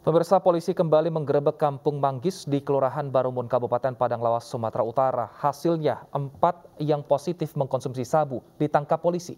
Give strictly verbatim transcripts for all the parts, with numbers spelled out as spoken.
Pemirsa, polisi kembali menggerebek Kampung Manggis di Kelurahan Barumun, Kabupaten Padang Lawas, Sumatera Utara. Hasilnya, empat yang positif mengkonsumsi sabu ditangkap polisi.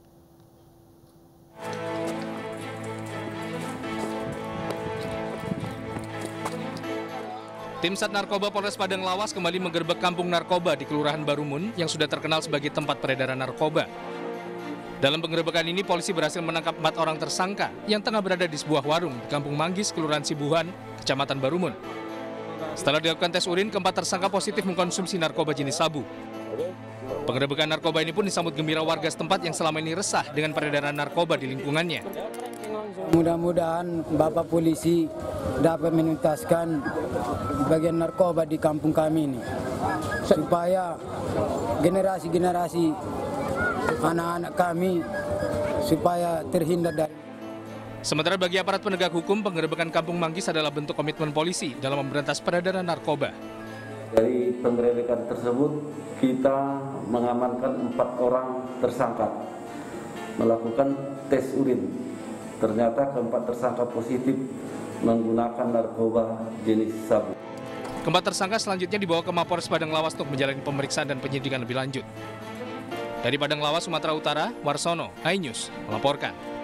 Tim Sat Narkoba Polres Padang Lawas kembali menggerebek kampung narkoba di Kelurahan Barumun yang sudah terkenal sebagai tempat peredaran narkoba. Dalam penggerebekan ini, polisi berhasil menangkap empat orang tersangka yang tengah berada di sebuah warung di Kampung Manggis, Kelurahan Sibuhan, Kecamatan Barumun. Setelah dilakukan tes urin, keempat tersangka positif mengkonsumsi narkoba jenis sabu. Penggerebekan narkoba ini pun disambut gembira warga setempat yang selama ini resah dengan peredaran narkoba di lingkungannya. Mudah-mudahan Bapak Polisi dapat menuntaskan bagian narkoba di kampung kami ini, supaya generasi-generasi anak-anak kami supaya terhindar dari. Sementara bagi aparat penegak hukum, penggerebekan Kampung Manggis adalah bentuk komitmen polisi dalam memberantas peredaran narkoba. Dari penggerebekan tersebut, kita mengamankan empat orang tersangka, melakukan tes urin. Ternyata keempat tersangka positif menggunakan narkoba jenis sabu. Keempat tersangka selanjutnya dibawa ke Mapolres Padang Lawas untuk menjalani pemeriksaan dan penyidikan lebih lanjut. Dari Padang Lawas, Sumatera Utara, Warsono, iNews melaporkan.